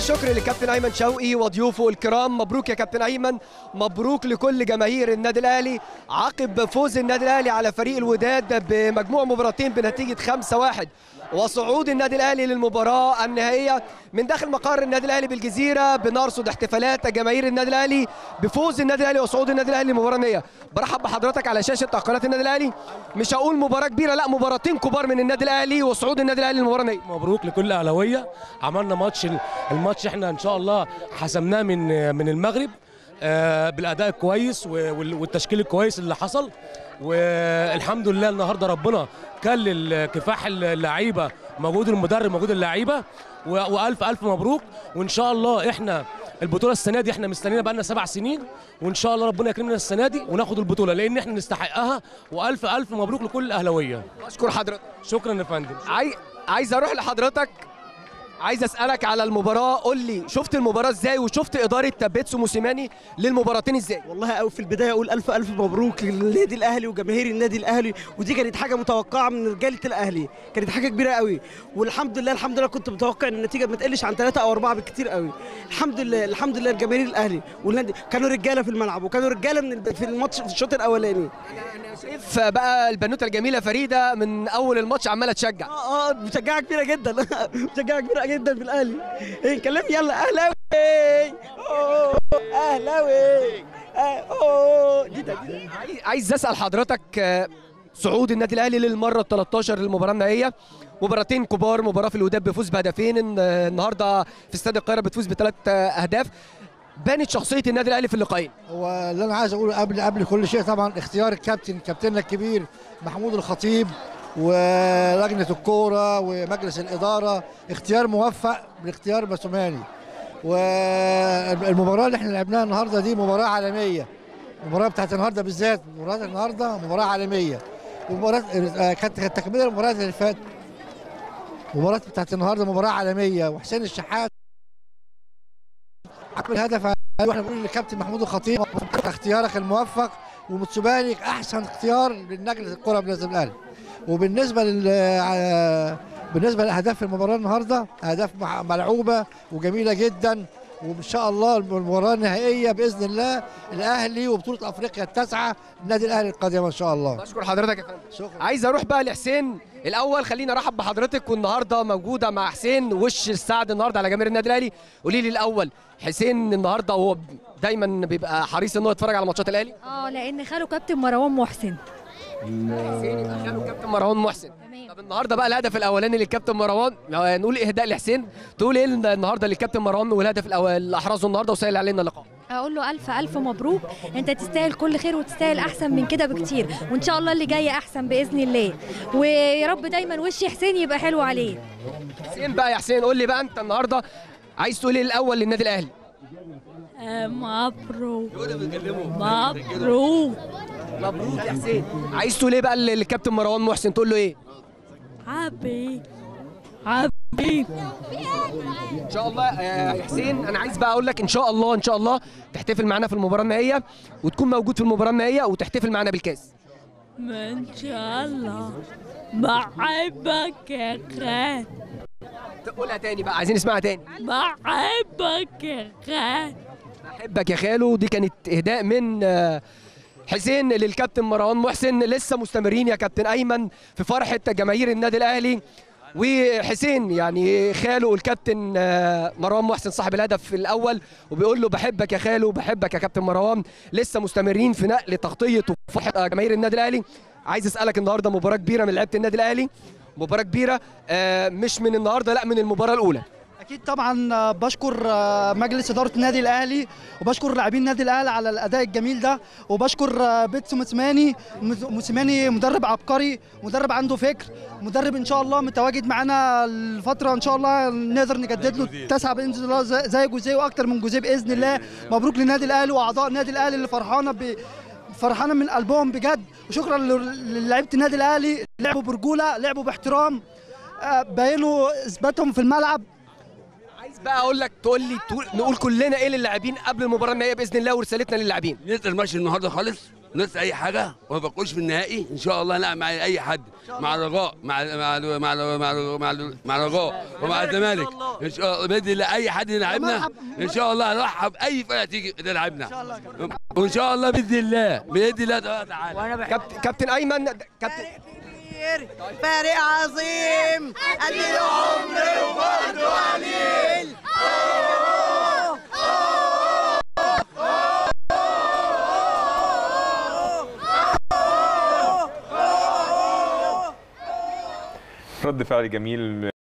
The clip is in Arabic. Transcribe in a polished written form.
الشكر للكابتن ايمن شوقي وضيوفه الكرام. مبروك يا كابتن ايمن، مبروك لكل جماهير النادي الاهلي عقب فوز النادي الاهلي على فريق الوداد بمجموع مباراتين بنتيجه 5-1 وصعود النادي الاهلي للمباراه النهائيه. من داخل مقر النادي الاهلي بالجزيره بنرصد احتفالات جماهير النادي الاهلي بفوز النادي الاهلي وصعود النادي الاهلي للمباراه النهائيه. برحب بحضرتك على شاشه قناه النادي الاهلي. مش هقول مباراه كبيره، لا مباراتين كبار من النادي الاهلي وصعود النادي الاهلي للمباراه النهائيه. مبروك لكل اهلاويه. عملنا الماتش احنا ان شاء الله حسمناه من المغرب بالاداء الكويس والتشكيل الكويس اللي حصل، والحمد لله النهارده ربنا كلل كفاح اللعيبه، موجود المدرب موجود اللعيبه، والف الف مبروك. وان شاء الله احنا البطوله السنه دي احنا مستنينا بقى لنا 7 سنين، وان شاء الله ربنا يكرمنا السنه دي وناخد البطوله لان احنا نستحقها، والف الف مبروك لكل الاهلاويه. اشكر حضرتك. شكرا يا فندم. عايز اروح لحضرتك، عايز اسالك على المباراه. قول لي شفت المباراه ازاي وشفت اداره بيتسو موسيماني للمباراتين ازاي؟ والله في البدايه اقول الف الف مبروك للنادي الاهلي وجماهير النادي الاهلي، ودي كانت حاجه متوقعه من رجاله الاهلي، كانت حاجه كبيره قوي، والحمد لله الحمد لله كنت متوقع ان النتيجه ما تقلش عن 3 أو 4 بالكثير قوي. الحمد لله الحمد لله لجماهير الاهلي والنادي، كانوا رجاله في الملعب وكانوا رجاله في الماتش في الشوط الاولاني. شايف بقى البنوته الجميله فريده من اول الماتش عماله تشجع. مشجعه كبيره جدا مشجعه كبيره جدا في الاهلي. كلمني يلا اهلاوي اهلاوي عايز اسال حضرتك صعود النادي الاهلي للمره ال 13 للمباراه النهائيه، مباراتين كبار، مباراه في الوداد بفوز بهدفين، النهارده في استاد القاهره بتفوز ب3 أهداف. بانت شخصيه النادي الاهلي في اللقاءين. هو اللي انا عايز اقوله قبل كل شيء طبعا اختيار كابتننا الكبير محمود الخطيب ولجنه الكوره ومجلس الاداره، اختيار موفق باختيار موسيماني. والمباراه اللي احنا لعبناها النهارده دي مباراه عالميه، المباراه بتاعت النهارده بالذات مباراه النهارده مباراه عالميه، ومباراه كانت تكمله المباريات اللي فاتت. المباراه بتاعت النهارده مباراه عالميه، وحسين الشحات عمل هدف. واحنا بنقول للكابتن محمود الخطيب اختيارك الموفق، وموسيماني احسن اختيار للنجلة الكره بالنسبه للاهلي. وبالنسبه بالنسبه لاهداف المباراه النهارده اهداف ملعوبه وجميله جدا، وان شاء الله المباراه النهائيه باذن الله الاهلي وبطوله افريقيا التاسعه النادي الاهلي القادمه ان شاء الله. بشكر حضرتك يا فندم. شكرا. عايز اروح بقى لحسين الاول. خلينا ارحب بحضرتك، والنهارده موجوده مع حسين وش السعد النهارده على جماهير النادي الاهلي. قولي لي الاول حسين النهارده هو دايما بيبقى حريص ان هو يتفرج على ماتشات الاهلي؟ لان خاله كابتن مروان محسن. حسين يبقى خاله كابتن مروان محسن. طب النهارده بقى الهدف الاولاني للكابتن مروان، نقول اهداء لحسين، تقول ايه النهارده للكابتن مروان والهدف اللي احرزه النهارده وسهل علينا اللقاء؟ اقول له الف الف مبروك، انت تستاهل كل خير وتستاهل احسن من كده بكتير، وان شاء الله اللي جاي احسن باذن الله، ويا رب دايما وش حسين يبقى حلو عليه. حسين بقى يا حسين قول لي بقى انت النهارده عايز تقول ايه الاول للنادي الاهلي؟ مبروك مبروك مبروك يا حسين. عايز تقول ايه بقى للكابتن مروان محسن؟ تقول له ايه؟ حبيبي ان شاء الله يا حسين. انا عايز بقى اقول لك ان شاء الله ان شاء الله تحتفل معانا في المباراه النهائيه وتكون موجود في المباراه النهائيه وتحتفل معانا بالكاس. ان شاء الله. بحبك يا خال. قولها تاني بقى، عايزين نسمعها تاني. بحبك يا خال. بحبك يا خالو. دي كانت اهداء من حسين للكابتن مروان محسن. لسه مستمرين يا كابتن ايمن في فرحه جماهير النادي الاهلي، وحسين يعني خاله الكابتن مروان محسن صاحب الهدف الاول وبيقول له بحبك يا خالو بحبك يا كابتن مروان. لسه مستمرين في نقل تغطيه وفرحه جماهير النادي الاهلي. عايز اسالك النهارده مباراه كبيره من لعيبه النادي الاهلي، مباراه كبيره مش من النهارده لا من المباراه الاولى. اكيد طبعا بشكر مجلس اداره النادي الاهلي وبشكر لاعبين النادي الاهلي على الاداء الجميل ده، وبشكر بيتسو موسيماني مدرب عبقري، مدرب عنده فكر، مدرب ان شاء الله متواجد معانا الفتره ان شاء الله نقدر نجدد له 9 باذن الله زي جوزيه واكتر من جوزيه باذن الله. مبروك للنادي الاهلي واعضاء النادي الاهلي اللي فرحانه من قلبهم بجد، وشكرا للاعيبه النادي الاهلي، لعبوا برجوله لعبوا باحترام، بينوا اثباتهم في الملعب. عايز بقى اقول لك تقول لي نقول كلنا ايه للاعبين قبل المباراه النهائيه باذن الله ورسالتنا للاعبين. نقدر ماشي النهارده خالص ناقص اي حاجه وما بقولش في النهائي ان شاء الله نلعب مع اي حد، مع الرجاء مع الرجاء ومع الزمالك ان شاء الله باذن الله. اي حد يلعبنا ان شاء الله هنرحب اي فرقه تيجي تلعبنا وان شاء الله باذن الله تعالى. كابتن ايمن، فريق عظيم قد العمر وبرضه قليل. رد فعل جميل